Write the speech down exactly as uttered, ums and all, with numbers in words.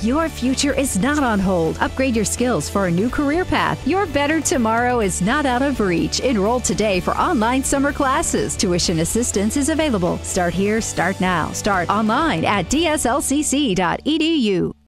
Your future is not on hold. Upgrade your skills for a new career path. Your better tomorrow is not out of reach. Enroll today for online summer classes. Tuition assistance is available. Start here, start now. Start online at d s l c c dot e d u.